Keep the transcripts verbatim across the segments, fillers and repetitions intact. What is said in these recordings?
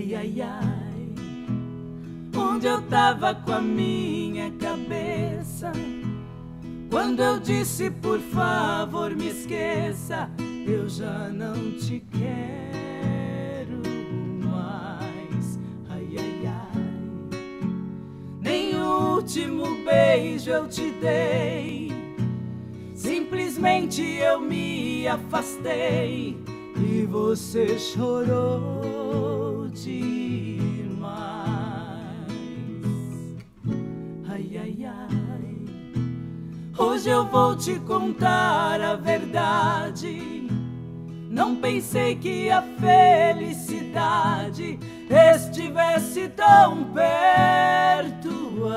Ai, ai, ai, onde eu tava com a minha cabeça quando eu disse por favor me esqueça? Eu já não te quero mais. Ai, ai, ai, nem o último beijo eu te dei, simplesmente eu me afastei e você chorou demais. Ai, ai, ai, hoje eu vou te contar a verdade. Não pensei que a felicidade estivesse tão perto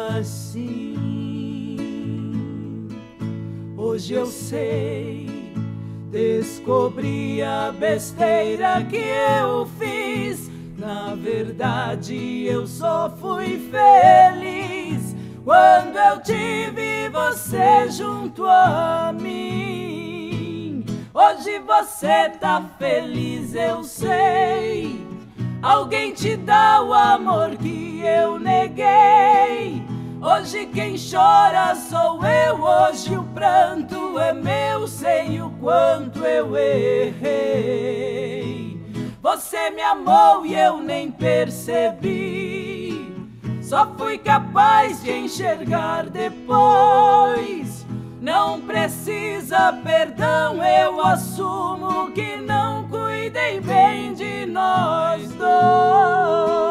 assim. Hoje eu sei, descobri a besteira que eu fiz. Na verdade eu só fui feliz quando eu tive você junto a mim. Hoje você tá feliz, eu sei. Alguém te dá o amor que eu neguei. Hoje quem chora sou eu, hoje o pranto é meu. Sei o quanto eu errei. Você me amou e eu nem percebi. Só fui capaz de enxergar depois. Não precisa perdão, eu assumo que não cuidei bem de nós dois.